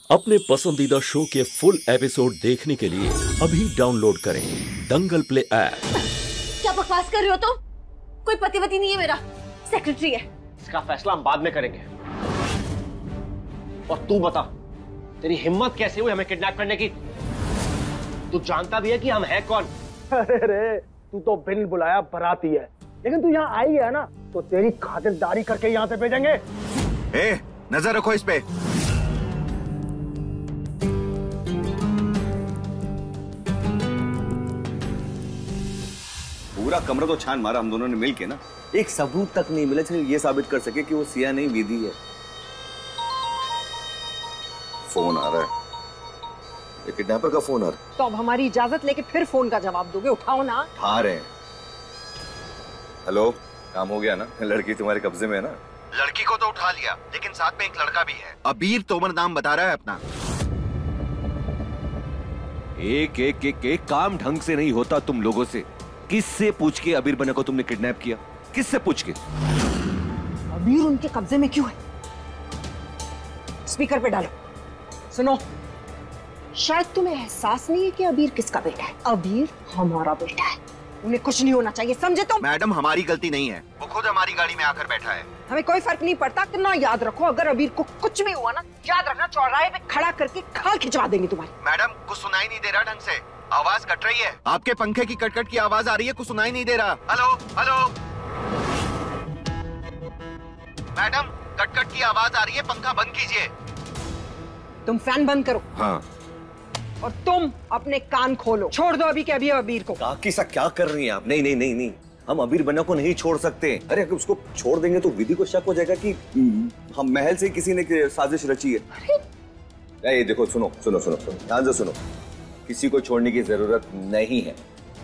अपने पसंदीदा शो के फुल एपिसोड देखने के लिए अभी डाउनलोड करें दंगल प्ले ऐप। क्या बकवास कर रहे हो तुम? कोई पतिवती नहीं है, मेरा सेक्रेटरी है। इसका फैसला हम बाद में करेंगे। और तू बता, तेरी हिम्मत कैसे हुई हमें किडनैप करने की? तू जानता भी है कि हम हैं कौन? अरे रे, तू तो बिन बुलाया बराती है, लेकिन तू यहाँ आई है ना, तो तेरी खातिरदारी करके यहाँ से भेजेंगे। नजर रखो इस पे। पूरा कमरा तो छान मारा हम दोनों ने मिलके ना, एक सबूत तक नहीं मिला जिसने ये साबित कर सके कि वो सिया नहीं विधि है। फोन आ रहा है, ये किडनैपर का फोन आ रहा है। तो अब हमारी इजाजत लेके फिर फोन का जवाब दोगे? उठाओ ना। उठा रहे हैं। हेलो, काम हो गया ना? लड़की तुम्हारे कब्जे में है ना? लड़की को तो उठा लिया, लेकिन साथ में एक लड़का भी है। अबीर तोमर नाम बता रहा है अपना। एक काम ढंग से नहीं होता तुम लोगों से। किससे पूछ के अबीर बना को तुमने किडनैप किया? किससे पूछ के? अबीर उनके कब्जे में क्यों है? स्पीकर पे डालो। सुनो, शायद तुम्हें एहसास नहीं है कि अबीर किसका बेटा है। अबीर हमारा बेटा है, उन्हें कुछ नहीं होना चाहिए, समझे तुम? मैडम, हमारी गलती नहीं है, वो खुद हमारी गाड़ी में आकर बैठा है। हमें कोई फर्क नहीं पड़ता। कितना याद रखो, अगर अबीर को कुछ भी हुआ ना, याद रखना चौराहे पे खड़ा करके खाल खिंचवा देंगे तुम्हारी। मैडम, कुछ सुनाई नहीं दे रहा ढंग से, आवाज कट रही है। आपके पंखे की कटकट की आवाज आ रही है, कुछ सुनाई नहीं दे रहा। हेलो हेलो मैडम, कटकट की आवाज आ रही है, पंखा बंद कीजिए। तुम फैन बंद करो। हाँ। और तुम अपने कान खोलो। छोड़ दो अभी के अभी अबीर को। काकी सा क्या कर रही हैं आप? नहीं नहीं नहीं नहीं, हम अबीर बन्ना को नहीं छोड़ सकते। अरे अगर उसको छोड़ देंगे तो विधि को शक हो जाएगा कि हम महल से किसी ने साजिश रची है। ये देखो, सुनो सुनो सुनो सुनो, ध्यान से सुनो। किसी को छोड़ने की जरूरत नहीं है।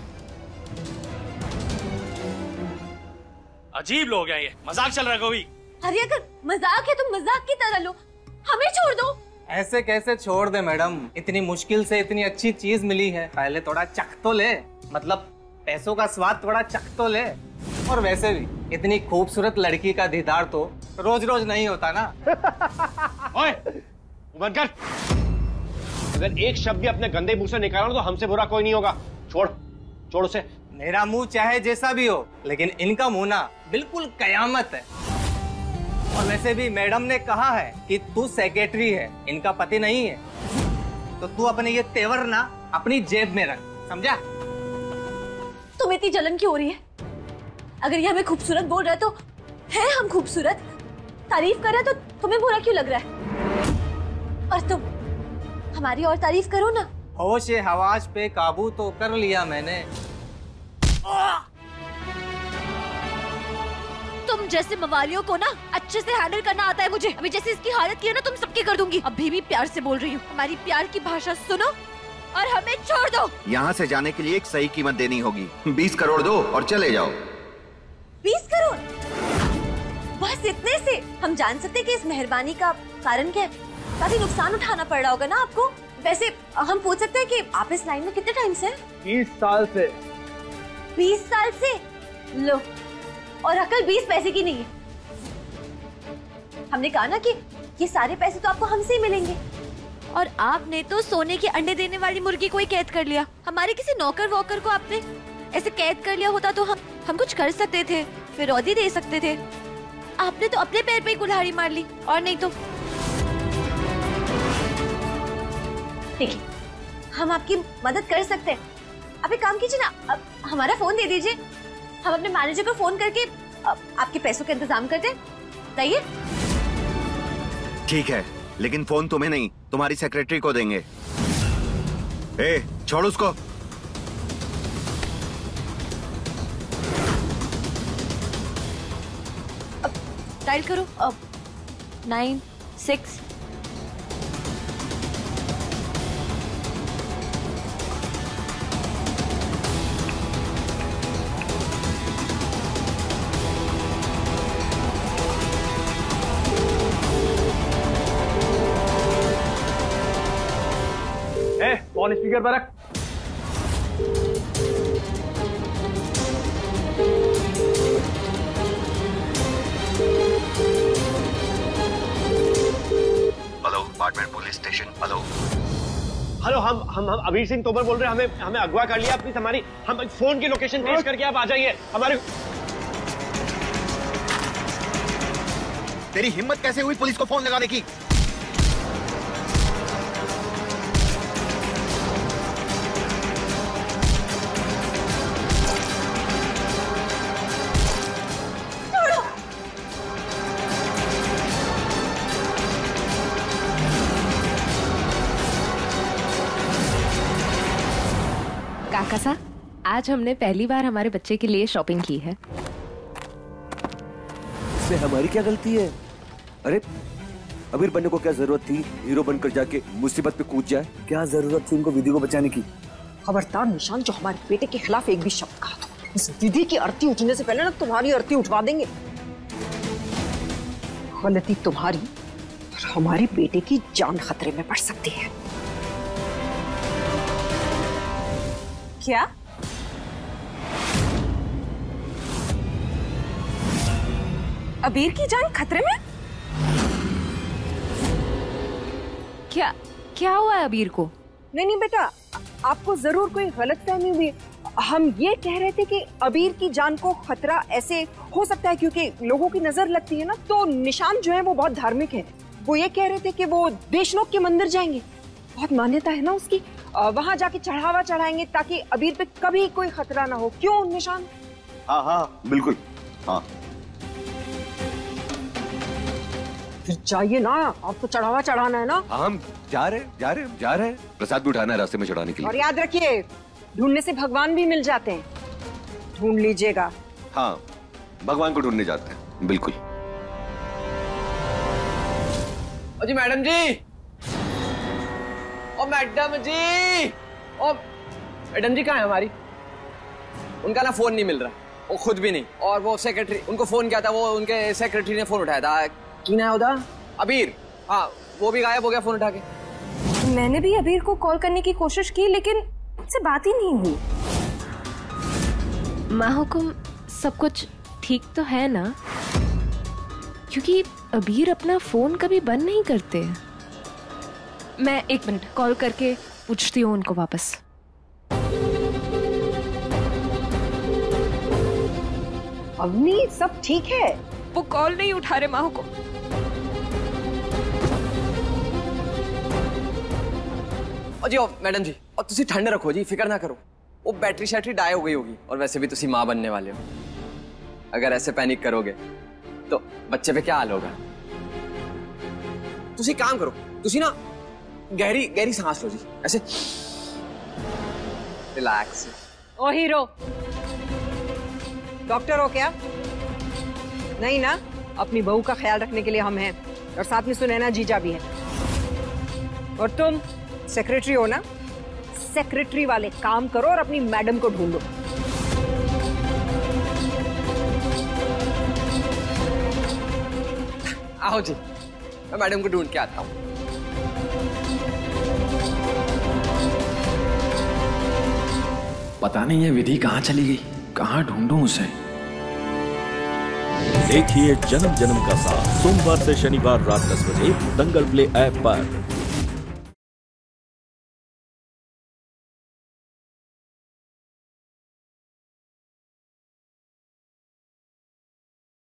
अजीब लोग हैं ये, मजाक चल रहा है कोई? अरे अगर मजाक है तो मजाक की तरह लो, हमें छोड़ दो। ऐसे कैसे छोड़ दे मैडम? इतनी मुश्किल से इतनी अच्छी चीज मिली है, पहले थोड़ा चख तो ले। मतलब पैसों का स्वाद थोड़ा चख तो ले। और वैसे भी इतनी खूबसूरत लड़की का दीदार तो रोज रोज नहीं होता ना। ओए, बंद कर। अगर एक शब्द भी अपने गंदे मुंह से निकालो तो हमसे बुरा कोई नहीं होगा। छोड़ छोड़ उसे। मेरा मुंह चाहे जैसा भी हो, लेकिन इनका मुंह ना बिल्कुल कयामत है। और वैसे भी मैडम ने कहा है कि तू सेक्रेटरी है, इनका पति नहीं है। तो तू अपने ये तेवर ना अपनी जेब में रख, समझा? तुम्हें इतनी जलन क्यों हो रही है? अगर ये हमें खूबसूरत बोल रहा है तो है हम खूबसूरत? तारीफ कर रहा है तो तुम्हें बुरा क्यों लग रहा है? और तुम हमारी और तारीफ करो ना। होश हवास पे काबू तो कर लिया मैंने। तुम जैसे मवालियों को ना अच्छे से हैंडल करना आता है मुझे। अभी जैसे इसकी हालत की है ना, तुम सबकी कर दूंगी। अभी भी प्यार से बोल रही हूँ, हमारी प्यार की भाषा सुनो और हमें छोड़ दो। यहाँ से जाने के लिए एक सही कीमत देनी होगी। 20 करोड़ दो और चले जाओ। 20 करोड़? बस इतने से हम जान सकते हैं कि इस मेहरबानी का कारण क्या है? काफी नुकसान उठाना पड़ रहा होगा ना आपको। वैसे हम पूछ सकते हैं कि आप इस लाइन में कितने टाइम से? 20 साल से। 20 साल से? लो, और अकल 20 पैसे की नहीं है। हमने कहा ना कि ये सारे पैसे तो आपको हमसे ही मिलेंगे। और आपने तो सोने के अंडे देने वाली मुर्गी को ही कैद कर लिया। हमारे किसी नौकर वोकर को आपने ऐसे कैद कर लिया होता तो हम कुछ कर सकते थे, फिरौदी दे सकते थे। आपने तो अपने पैर पे ही कुल्हाड़ी मार ली, और नहीं तो। देखिए, हम आपकी मदद कर सकते हैं। आप एक काम कीजिए ना, अब हमारा फोन दे दीजिए, हम अपने मैनेजर को फोन करके आपके पैसों का इंतजाम करते हैं। बताइए। ठीक है, लेकिन फोन तुम्हें नहीं, तुम्हारी सेक्रेटरी को देंगे। ए, छोड़ उसको। डायल करो। 9 6 फोन स्पीकर पर रख। Hello, compartment police station. Hello hello, हम अबीर सिंह तोमर बोल रहे हैं। हमें अगवा कर लिया प्लीज। हमारी हम फोन की लोकेशन पेश करके आप आ जाइए हमारे। तेरी हिम्मत कैसे हुई पुलिस को फोन लगाने की? काका साहब, आज हमने पहली बार हमारे बच्चे के लिए शॉपिंग की है। इसमें हमारी क्या गलती है? अरे अबीर बनने को क्या जरूरत थी? हीरो बनकर जाके मुसीबत पे कूद जाए। क्या जरूरत थी उनको विधि को बचाने की? खबरदार निशान, जो हमारे बेटे के खिलाफ एक भी शब्द कहा तो इस विधि की अर्थी उठने से पहले ना तुम्हारी अर्थी उठवा देंगे। गलती तुम्हारी और हमारे बेटे की जान खतरे में पड़ सकती है। क्या? अबीर की जान खतरे में? क्या हुआ है अबीर को? नहीं बेटा, आपको जरूर कोई गलतफहमी हुई। हम ये कह रहे थे कि अबीर की जान को खतरा ऐसे हो सकता है क्योंकि लोगों की नजर लगती है ना। तो निशान जो है वो बहुत धार्मिक है। वो ये कह रहे थे कि वो देशनोक के मंदिर जाएंगे, बहुत मान्यता है ना उसकी। वहां जाके चढ़ावा चढ़ाएंगे ताकि अबीर पे कभी कोई खतरा ना हो। क्यों निशान? हाँ बिल्कुल। हाँ फिर चाहिए ना, आपको चढ़ावा चढ़ाना है ना। हम जा रहे हैं। प्रसाद भी उठाना है रास्ते में चढ़ाने के लिए। और याद रखिए, ढूंढने से भगवान भी मिल जाते हैं, ढूंढ लीजिएगा। हाँ, भगवान को ढूंढने जाते हैं, बिल्कुल। जी मैडम जी, ओ मैडम जी, ओ मैडम जी कहाँ है हमारी? उनका ना फोन नहीं मिल रहा, वो खुद भी नहीं। और वो सेक्रेटरी, उनको फोन किया था, वो उनके सेक्रेटरी ने फोन उठाया था। की ना उधर अबीर, हाँ वो भी गायब हो गया फोन उठा के। मैंने भी अबीर को कॉल करने की कोशिश की लेकिन उससे बात ही नहीं हुई। माहुकुम, सब कुछ ठीक तो है ना? क्योंकि अबीर अपना फोन कभी बंद नहीं करते। मैं 1 मिनट कॉल करके पूछती हूँ उनको वापस। अवनी, सब ठीक है? वो कॉल नहीं उठा रहे माहुकुम। जी मैडम जी, और तुसी ठंड रखो जी, फिक्र ना करो। वो बैटरी शैटरी डाई हो गई होगी। और वैसे भी तुसी माँ बनने वाले हो, अगर ऐसे पैनिक करोगे तो बच्चे पे क्या हाल होगा। तुसी काम करो, तुसी ना गहरी गहरी सांस लो जी, ऐसे रिलैक्स। ओ हीरो, डॉक्टर हो क्या? नहीं ना? अपनी बहू का ख्याल रखने के लिए हम हैं, और साथ में सुनैना जीजा भी है। और तुम सेक्रेटरी हो ना? सेक्रेटरी वाले काम करो और अपनी मैडम को ढूंढो। आओ जी, मैं मैडम को ढूंढ के आता हूँ। पता नहीं ये विधि कहाँ चली गई, कहाँ ढूंढूं उसे। देखिए जन्म जन्म का साथ सोमवार से शनिवार रात 10 बजे दंगल प्ले ऐप पर।